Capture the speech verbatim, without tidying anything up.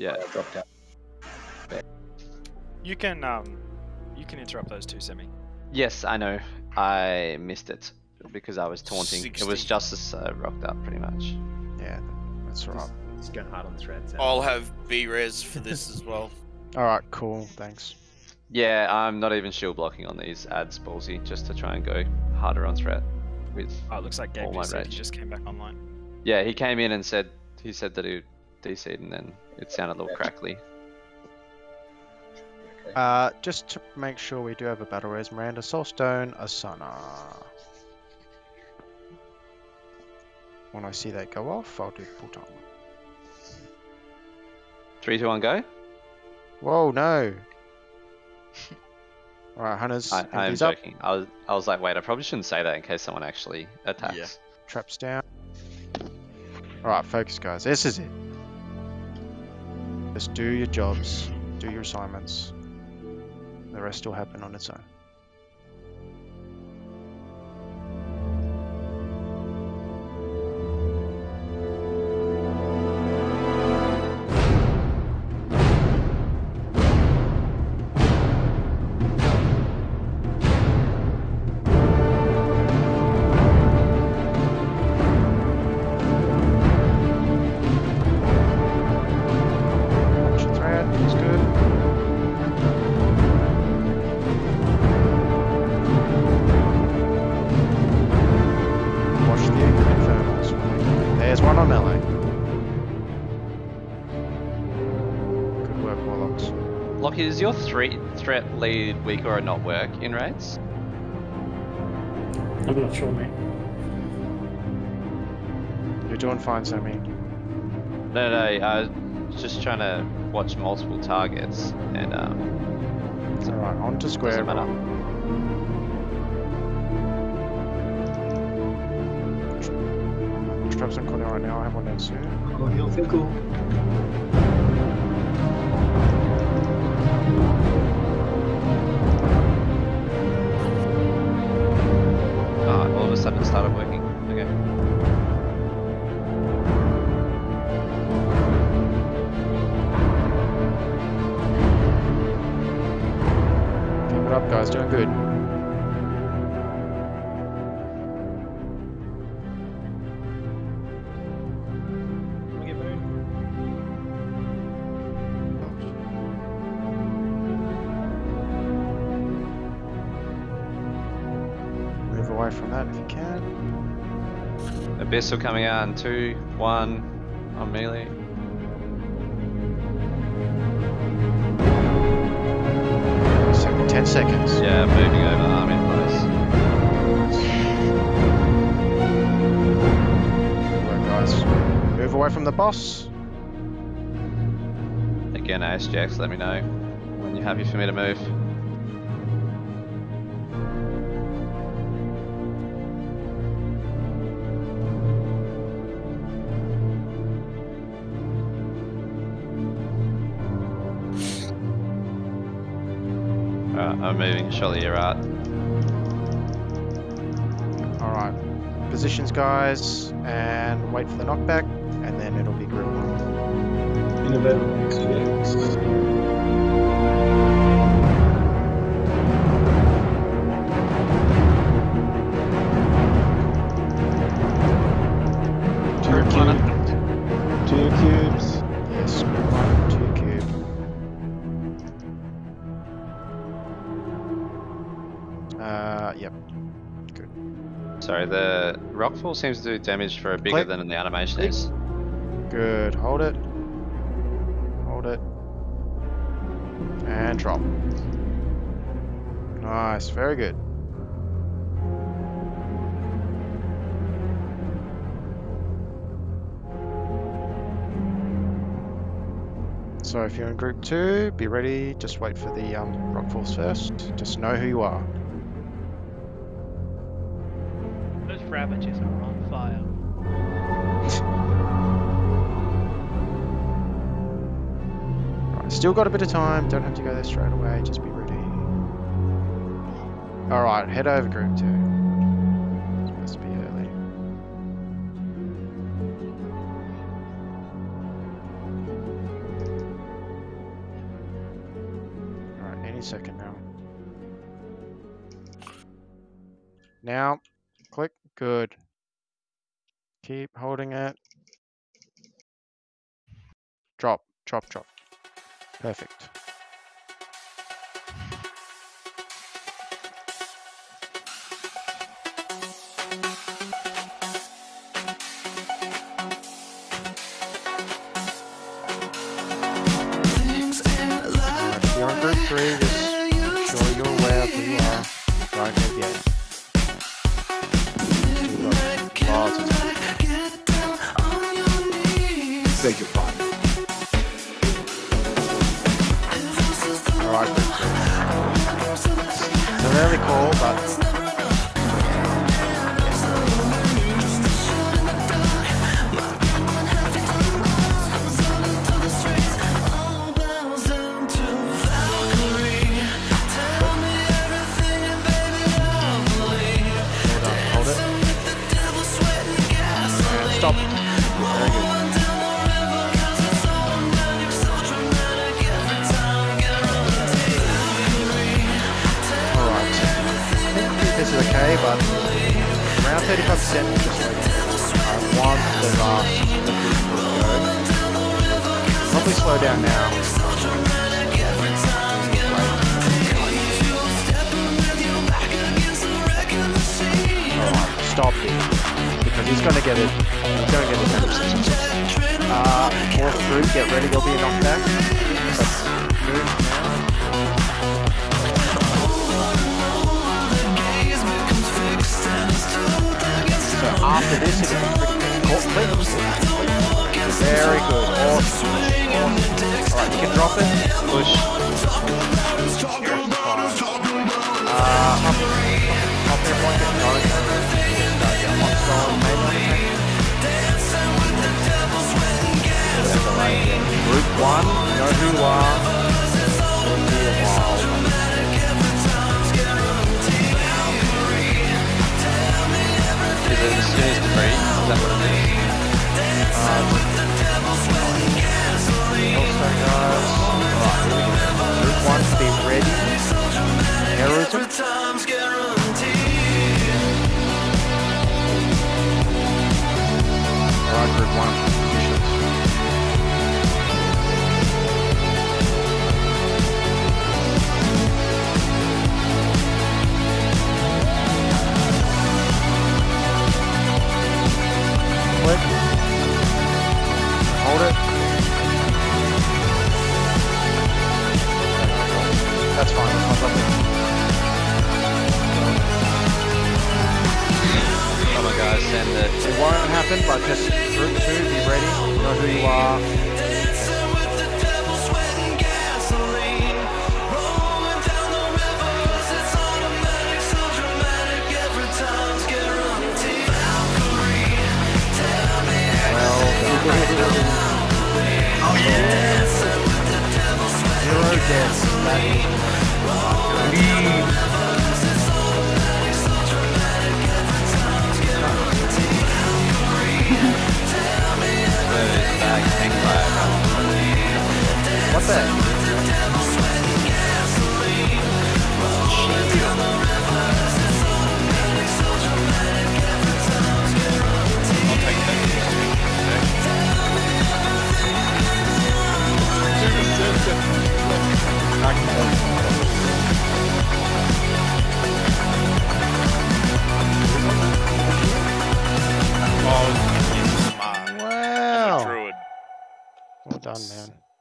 Yeah. I dropped out. You can um, you can interrupt those two, Semi. Yes, I know. I missed it because I was taunting. sixty. It was Justice uh, rocked up pretty much. Yeah, that's right. Just going hard on threads. I'll have B-res for this as well. Alright, cool, thanks. Yeah, I'm not even shield blocking on these ads, ballsy, just to try and go harder on threat with. Oh, it looks like Gabe all my just said he rage. just came back online. Yeah, he came in and said he said that he D C'd and then it sounded a little crackly. Uh, just to make sure we do have a battle res, Miranda, Soulstone, Asana. When I see that go off, I'll do full time. Three, two, one, go. Whoa, no! Alright, Hunters, I, I am empties up, joking. I was I was like, wait, I probably shouldn't say that in case someone actually attacks. Yeah. traps down. Alright, focus guys, this is it. Just do your jobs, do your assignments. The rest will happen on its own. Does your three threat lead weak or not work in raids? I'm not sure, mate. You're doing fine, Sammy. No, no, I was just trying to watch multiple targets and um. It's alright, on to square. Doesn't matter. Traps on corner right now, I have one down soon. Oh, he'll feel cool. All of a sudden it started working. Okay. Keep it up, guys. Doing good. We get moved. Move away from that if you can. Abyssal coming out in two, one, on melee. So, ten seconds. Yeah, moving over arm in place. Good work, guys. Move away from the boss. Again, A S G X, let me know when you're happy for me to move. I'm moving, surely you're right. Alright. Positions, guys, and wait for the knockback, and then it'll be group one. Innovative X G X. Two cubes. Two cubes. Yes, group one, two cube. Uh, yep. Good. Sorry, the rockfall seems to do damage for a bigger Click. than the animation Click. is. Good. Hold it. Hold it. And drop. Nice. Very good. So if you're in group two, be ready. Just wait for the um, rockfalls first. Just know who you are. Those ravages are on fire. Right, still got a bit of time. Don't have to go there straight away. Just be ready. Alright, head over group two. It's supposed to be early. Any second now. Now, click. Good. Keep holding it. Drop, drop, drop. Perfect. If you're on group three, just make sure you're aware of who you are. Don't forget. You've got lots of time. Beg your pardon. Alright, group three. It's a really cool, but stop. Very good. Alright. I think this is okay, but around thirty-five percent is just like I want the last go. Probably slow down now. Alright, stop it. Because he's gonna get it. He's gonna get it. Uh, fourth group, get ready. There'll be a knockback. But move now. So after this, it gets pretty court clip. Very good. Awesome. Awesome. Alright, you can drop it. Push. Uh, up. Up everyone get going. Start your hot style, maybe. Group one, know who you are. It'll be a while. Is it as soon as three? Is that what it is? Um, also guys, alright, here we go. Group one, be ready. Naruto. Alright, group one. Click. Hold it. That's fine. That's not something. Come on guys, send it. It won't happen, but just group two, be ready. Know who you are. Oh yeah! Zero deaths. That is What the? I'll take Oh, he's smart. Wow. Druid. Well done, man.